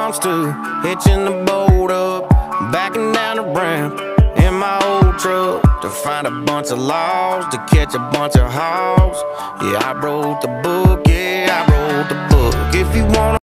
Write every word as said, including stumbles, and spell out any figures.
comes to hitching the boat up, backing down the ramp in my old truck to find a bunch of logs, to catch a bunch of hogs. Yeah, I wrote the book, yeah, I wrote the book. If you wanna